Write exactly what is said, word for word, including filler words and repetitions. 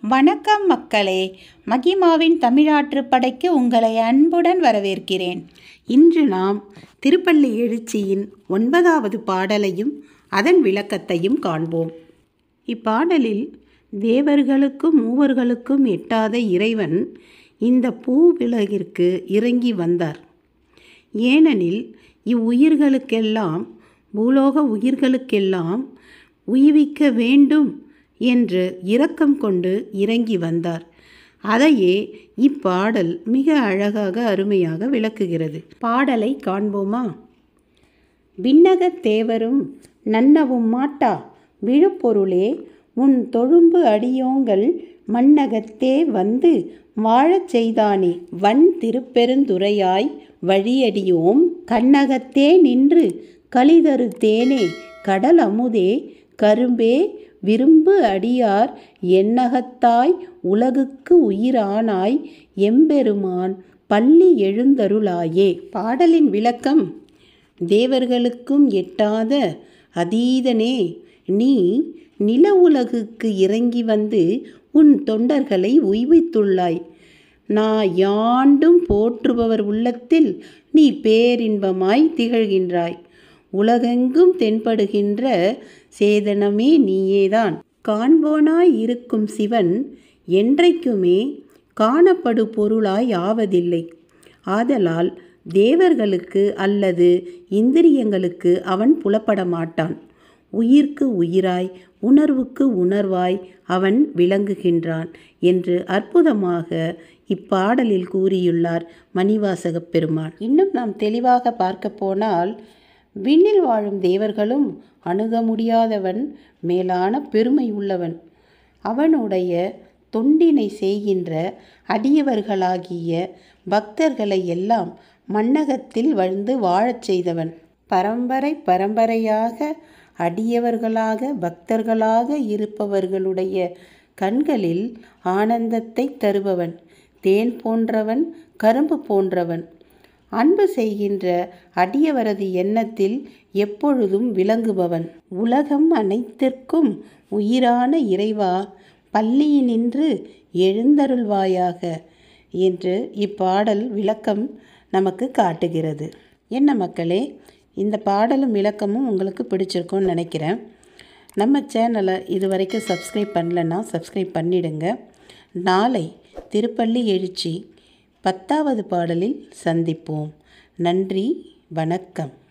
வணக்கம் மக்களே, மகிமாவின் தமிழாற்றுப் படைக்கு உங்களை அன்புடன் வரவேற்கிறேன். இன்று நாம் திருப்பள்ளி எழுச்சியின் ஒன்பதாவது பாடலையும் அதன் விளக்கத்தையும் காண்போம். இப்பாடலில் தேவர்களுக்கும் மூவர்களுக்கும் எட்டாத இறைவன் இந்த பூவுலகிற்கு இறங்கி வந்தார். ஏனெனில் இவ்வுயிர்களுக்கெல்லாம் பூலோக உயிர்களுக்கெல்லாம் உய்விக்க வேண்டும் என்று இரக்கம் கொண்டு இறங்கி வந்தார். அதையே இப்பாடல் மிக அழகாக அருமையாக விளக்குகிறது. பாடலை காண்போமா? விண்ணகத் தேவரும் நன்னவும் மாட்டா விழுப்பொருளே, உன் தொழும்பு அடியோங்கள் மண்ணகத்தே வந்து வாழச் செய்தானே, வன் திருப்பெருந்துறையாய் வழியடியோம் கண்ணகத்தே நின்று களிதரு தேனே, கடல் அமுதே கரும்பே விரும்பு அடியார் எண்ணகத்தாய் உலகுக்கு உயிரானாய் எம்பெருமான் பள்ளி எழுந்தருளாயே. பாடலின் விளக்கம்: தேவர்களுக்கும் எட்டாத அதீதனே, நீ நில உலகுக்கு இறங்கி வந்து உன் தொண்டர்களை உய்வித்துள்ளாய். நான் யாண்டும் போற்றுபவர் உள்ளத்தில் நீ பேரின்பமாய் திகழ்கின்றாய். உலகெங்கும் தென்படுகின்ற சேதனமே நீயேதான். காண்போனாய் இருக்கும் சிவன் என்றைக்குமே காணப்படு பொருளாய் ஆவதில்லை. ஆதலால் தேவர்களுக்கு அல்லது இந்திரியங்களுக்கு அவன் புலப்பட மாட்டான். உயிர்க்கு உயிராய் உணர்வுக்கு உணர்வாய் அவன் விளங்குகின்றான் என்று அற்புதமாக இப்பாடலில் கூறியுள்ளார் மணிவாசகப் பெருமான். இன்னும் நாம் தெளிவாக பார்க்க போனால், விண்ணில் வாழும் தேவர்களும் அணுக முடியாதவன், மேலான பெருமை உள்ளவன். அவனுடைய தொண்டினை செய்கின்ற அடியவர்களாகிய பக்தர்களை எல்லாம் மண்ணகத்தில் வந்து வாழச் செய்தவன். பரம்பரை பரம்பரையாக அடியவர்களாக பக்தர்களாக இருப்பவர்களுடைய கண்களில் ஆனந்தத்தை தருபவன். தேன் போன்றவன், கரும்பு போன்றவன். அன்பு செய்கின்ற அடியவரது எண்ணத்தில் எப்பொழுதும் விளங்குபவன். உலகம் அனைத்திற்கும் உயிரான இறைவா, பள்ளியினின்று எழுந்தருள்வாயாக என்று இப்பாடல் விளக்கம் நமக்கு காட்டுகிறது. என்ன மக்களே, இந்த பாடலும் விளக்கமும் உங்களுக்கு பிடிச்சிருக்கும்னு நினைக்கிறேன். நம்ம சேனலை இது வரைக்கும் சப்ஸ்கிரைப் பண்ணலைன்னா சப்ஸ்கிரைப் பண்ணிடுங்க. நாளை திருப்பள்ளி எழுச்சி பத்தாவது பாடலில் சந்திப்போம். நன்றி, வணக்கம்.